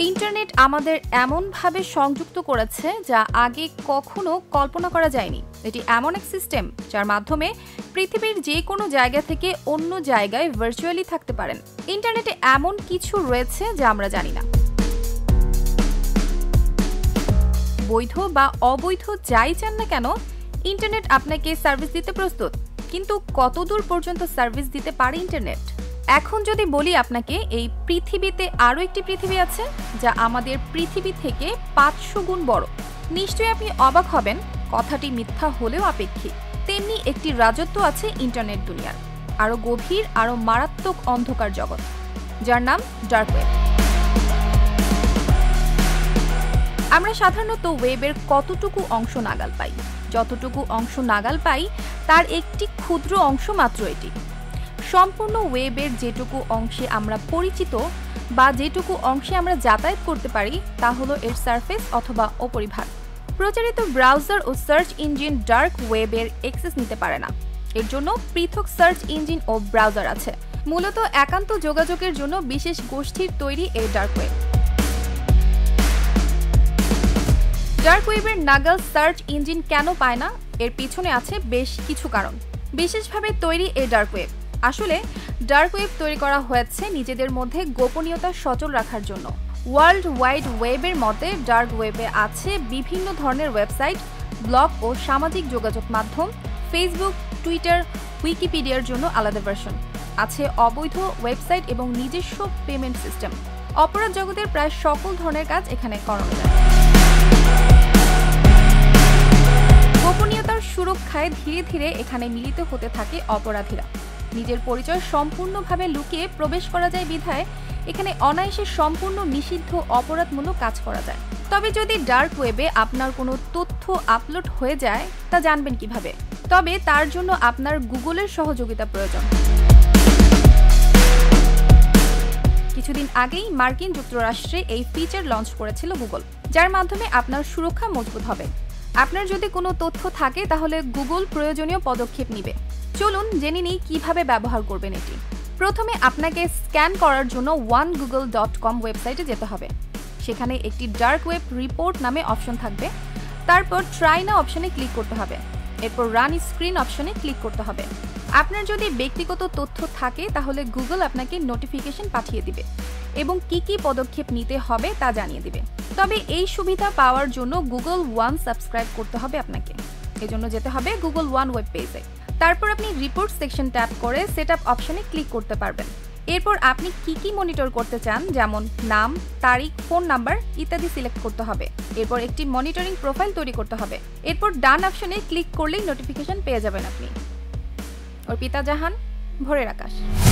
Internet আমাদের এমনভাবে সংযুক্ত করেছে যা আগে কখনো কল্পনা করা যায়নি। এটি এমন এক সিস্টেম যার মাধ্যমে পৃথিবীর যে কোনো জায়গা থেকে অন্য জায়গায় ভার্চুয়ালি থাকতে পারেন। ইন্টারনেটে এমন কিছু রয়েছে যা আমরা জানি না। বৈধ বা অবৈধ যাই চান না কেন, ইন্টারনেট আপনাকে সার্ভিস দিতে প্রস্তুত। কিন্তু কতদূর পর্যন্ত সার্ভিস দিতে পারে ইন্টারনেট? এখন যদি বলি আপনাকে এই পৃথিবীতে আরও একটি পৃথিবী আছে যা আমাদের পৃথিবী থেকে 500 গুণ বড়, নিশ্চয়ই আপনি অবাক হবেন। কথাটি মিথ্যা হলেও আপেক্ষিক। তেমনি একটি রাজত্ব আছে ইন্টারনেট দুনিয়ার, আরও গভীর, আরও মারাত্মক অন্ধকার জগৎ, যার নাম ডার্ক ওয়েব। আমরা সাধারণত ওয়েবের কতটুকু অংশ নাগাল পাই? যতটুকু অংশ নাগাল পাই তার একটি ক্ষুদ্র অংশ মাত্র এটি। সম্পূর্ণ ওয়েবের যেটুকু অংশে আমরা পরিচিত বা যেটুকু অংশে আমরা যাতায়াত করতে পারি তা হলো এর সারফেস অথবা উপরিভাগ। প্রচারিত ব্রাউজার ও সার্চ ইঞ্জিন ডার্ক ওয়েবের অ্যাক্সেস নিতে পারে না। এর জন্য পৃথক সার্চ ইঞ্জিন ও ব্রাউজার আছে। মূলত একান্ত যোগাযোগের জন্য বিশেষ গোষ্ঠীর তৈরি এই ডার্ক ওয়েব। ডার্ক ওয়েবের নাগাল সার্চ ইঞ্জিন কেন পায় না? এর পিছনে আছে বেশ কিছু কারণ। বিশেষভাবে তৈরি এই ডার্ক ওয়েব। আসলে ডার্ক ওয়েব তৈরি করা হয়েছে নিজেদের মধ্যে গোপনীয়তা সচল রাখার জন্য। ওয়ার্ল্ড ওয়াইড ওয়েবের মতে ডার্ক ওয়েবে আছে বিভিন্ন ধরনের ওয়েবসাইট, ব্লগ ও সামাজিক যোগাযোগ মাধ্যম, ফেসবুক, টুইটার, উইকিপিডিয়ার জন্য আলাদা ভার্সন আছে, অবৈধ ওয়েবসাইট এবং নিজস্ব পেমেন্ট সিস্টেম। অপরাধ জগতের প্রায় সকল ধরনের কাজ এখানে করানো যায়। গোপনীয়তার সুরক্ষায় ধীরে ধীরে এখানে মিলিত হতে থাকে অপরাধীরা। নিজের পরিচয় সম্পূর্ণভাবে লুকিয়ে প্রবেশ করা যায় বিধায় এখানে অনায়াসে সম্পূর্ণ নিষিদ্ধ অপরাধমূলক কাজ করা যায়। তবে যদি ডার্ক ওয়েবে আপনার কোনো তথ্য আপলোড হয়ে যায় তা জানবেন কিভাবে? তবে তার জন্য আপনার গুগলের সহযোগিতা প্রয়োজন। কিছুদিন আগেই মার্কিন যুক্তরাষ্ট্রে এই ফিচার লঞ্চ করেছিল গুগল, যার মাধ্যমে আপনার সুরক্ষা মজবুত হবে। আপনার যদি কোনো তথ্য থাকে তাহলে গুগল প্রয়োজনীয় পদক্ষেপ নেবে। চলুন জেনে নিই কিভাবে ব্যবহার করবেন এটি। প্রথমে আপনাকে স্ক্যান করার জন্য onegoogle.com ওয়েবসাইটে যেতে হবে। সেখানে একটি ডার্ক ওয়েব রিপোর্ট নামে অপশন থাকবে। তারপর ট্রাই নাও অপশনে ক্লিক করতে হবে। এরপর রান স্ক্রিন অপশনে ক্লিক করতে হবে। আপনার যদি ব্যক্তিগত তথ্য থাকে তাহলে গুগল আপনাকে নোটিফিকেশন পাঠিয়ে দিবে এবং কি কি পদক্ষেপ নিতে হবে তা জানিয়ে দিবে। তবে এই সুবিধা পাওয়ার জন্য গুগল ওয়ান সাবস্ক্রাইব করতে হবে আপনাকে। এজন্য যেতে হবে গুগল ওয়ান ওয়েব পেজে। তারপর আপনি রিপোর্ট সেকশন ট্যাপ করে সেটআপ অপশনে ক্লিক করতে পারবেন। এরপর আপনি কি কি মনিটর করতে চান, যেমন নাম, তারিখ, ফোন নাম্বার ইত্যাদি সিলেক্ট করতে হবে। এরপর একটি মনিটরিং প্রোফাইল তৈরি করতে হবে। এরপর ডান অপশনে ক্লিক করলেই নোটিফিকেশন পেয়ে যাবেন আপনি। অর্পিতা জাহান, ভোরের আকাশ।